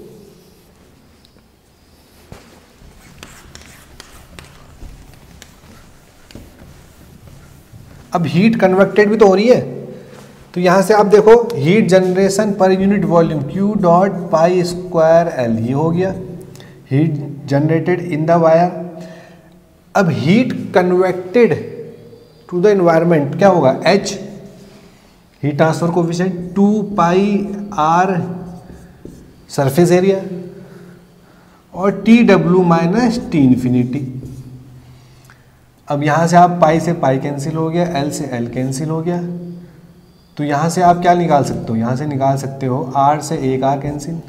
अब हीट कन्वेक्टेड भी तो हो रही है, तो यहां से आप देखो heat generation per unit volume Q dot pi square L, ये हो गया heat generated in the wire. अब heat convected to the environment क्या होगा, H heat transfer coefficient 2 pi R surface area और TW माइनस T इन्फिनिटी। अब यहाँ से आप पाई से पाई कैंसिल हो गया, L से L कैंसिल हो गया, तो यहाँ से आप क्या निकाल सकते हो, यहाँ से निकाल सकते हो R से एक R कैंसिल,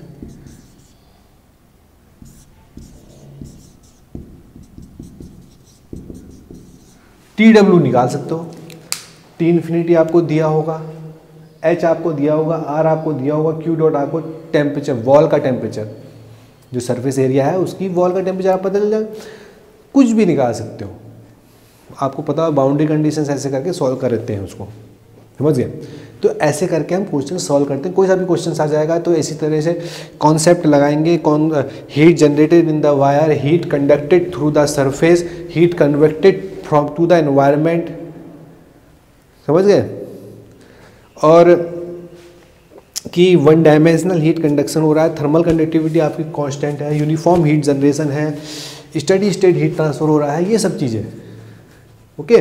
TW निकाल सकते हो, T इन्फिनिटी आपको दिया होगा, H आपको दिया होगा, R आपको दिया होगा, Q डॉट आपको टेम्परेचर, वॉल का टेम्परेचर, जो सरफेस एरिया है उसकी वॉल का टेम्परेचर आप पता चल जाए, कुछ भी निकाल सकते हो। आपको पता है बाउंड्री कंडीशंस ऐसे करके सॉल्व कर देते हैं उसको, समझ गए। तो ऐसे करके हम क्वेश्चन सॉल्व करते हैं, कोई सा भी क्वेश्चन आ जाएगा तो इसी तरह से कॉन्सेप्ट लगाएंगे। Heat generated in the wire, heat conducted through the surface, heat convected from to the environment, समझ गए। और कि वन डायमेंशनल हीट कंडक्शन हो रहा है, थर्मल कंडक्टिविटी आपकी कांस्टेंट है, यूनिफॉर्म हीट जनरेशन है, स्टेडी स्टेट हीट ट्रांसफर हो रहा है, ये सब चीज़ें, ओके।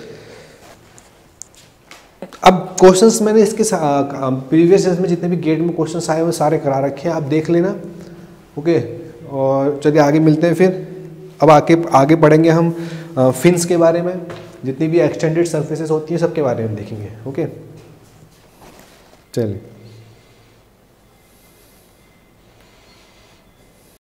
अब क्वेश्चंस मैंने इसके प्रीवियस में जितने भी गेट में क्वेश्चंस आए हुए सारे करा रखे हैं, आप देख लेना, ओके। और चलिए आगे मिलते हैं फिर। अब आगे पढ़ेंगे हम फिन्स के बारे में, जितनी भी एक्सटेंडेड सरफेसेस होती हैं सबके बारे में देखेंगे, ओके। चलिए।